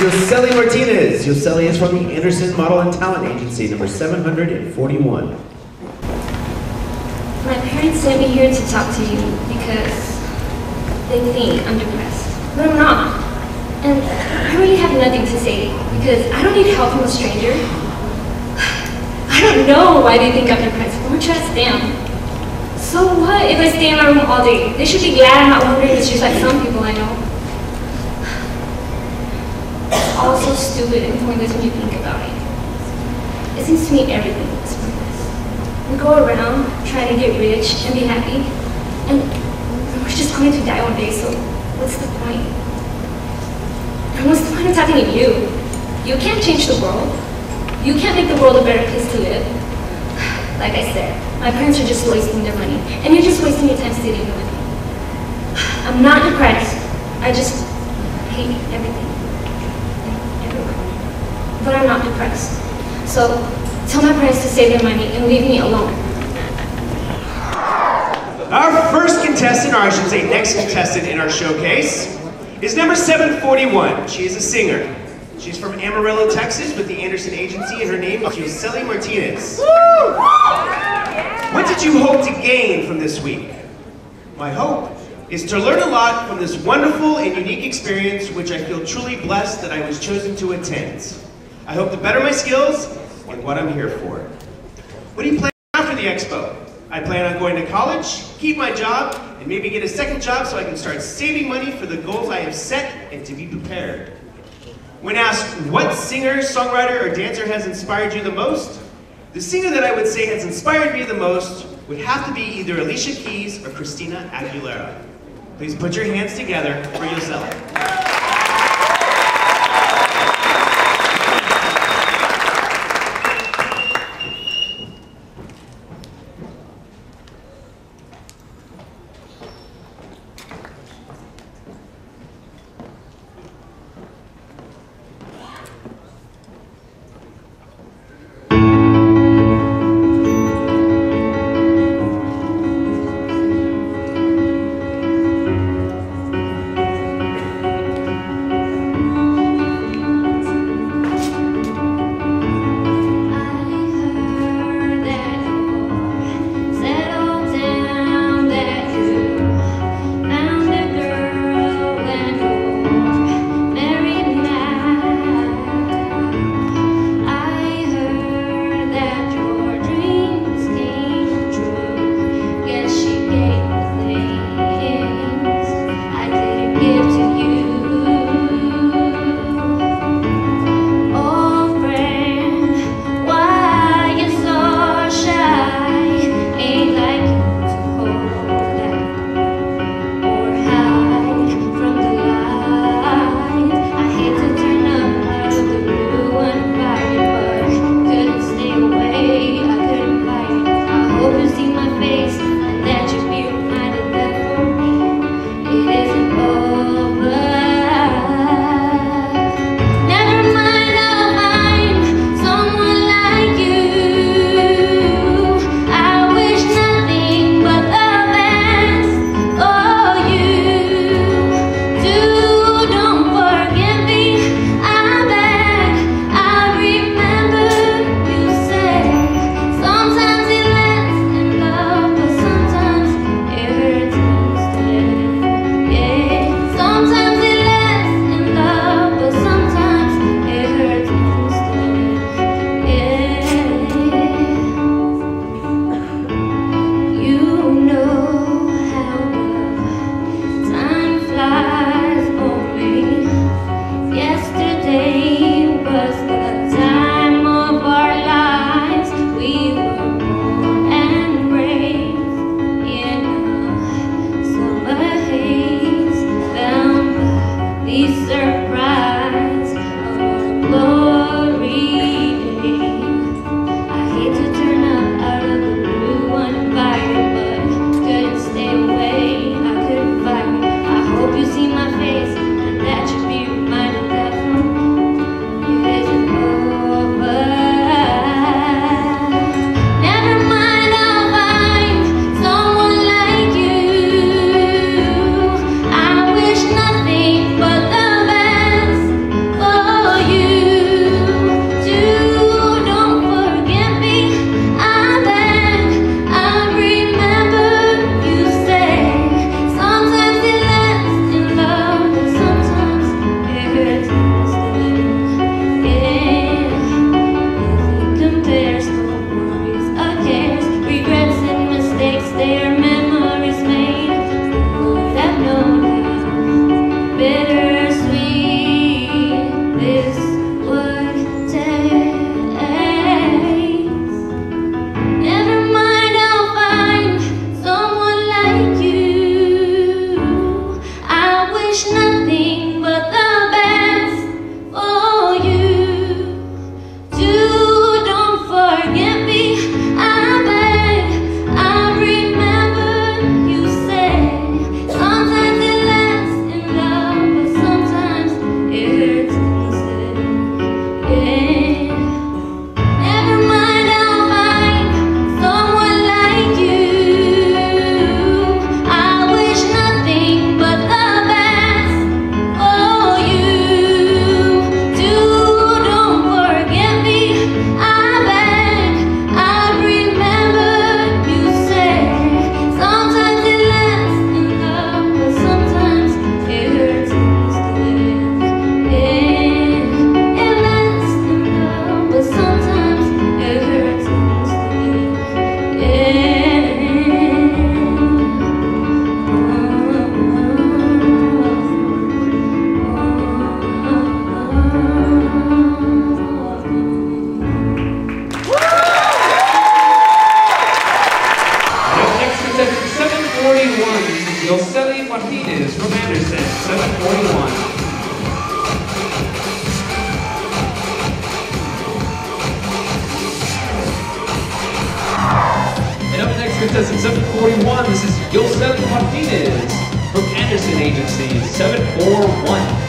Yoseli Martinez. Yoseli is from the Anderson Model and Talent Agency, number 741. My parents sent me here to talk to you because they think I'm depressed, but I'm not. And I really have nothing to say because I don't need help from a stranger. I don't know why they think I'm depressed, but I'm gonna try to stay on. So what if I stay in my room all day? They should be glad I'm not wandering the streets like some people I know. It's all so stupid and pointless when you think about it. It seems to me everything is pointless. We go around trying to get rich and be happy, and we're just going to die one day, so what's the point? And what's the point of talking to you? You can't change the world. You can't make the world a better place to live. Like I said, my parents are just wasting their money, and you're just wasting your time sitting here with me. I'm not depressed. I just hate everything and everyone. But I'm not depressed. So tell my parents to save their money and leave me alone. Our first contestant, or I should say next contestant in our showcase, is number 741. She is a singer. She's from Amarillo, Texas, with the Anderson Agency, and her name is Yoseli Martinez. What did you hope to gain from this week? My hope is to learn a lot from this wonderful and unique experience, which I feel truly blessed that I was chosen to attend. I hope to better my skills and what I'm here for. What do you plan after the expo? I plan on going to college, keep my job, and maybe get a second job so I can start saving money for the goals I have set and to be prepared. When asked what singer, songwriter, or dancer has inspired you the most, the singer that I would say has inspired me the most would have to be either Alicia Keys or Christina Aguilera. Please put your hands together for Yoseli. Martinez from Anderson, 741. And up next, contestant 741, this is Yoseli Martinez from Anderson Agency, 741.